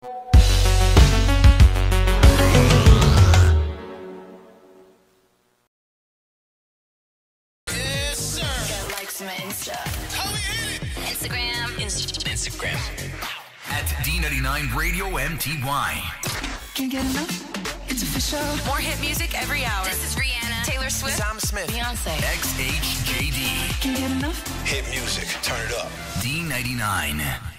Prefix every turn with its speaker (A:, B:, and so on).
A: Yes, sir.
B: Got like some Insta.
A: How we hit it?
B: Instagram.
C: At D99 Radio MTY.
D: Can't get enough. It's official.
B: More hit music every hour. This is Rihanna, Taylor Swift,
A: Sam Smith,
B: Beyonce.
C: XHJD.
D: Can't get enough.
A: Hit music. Turn it up.
C: D99.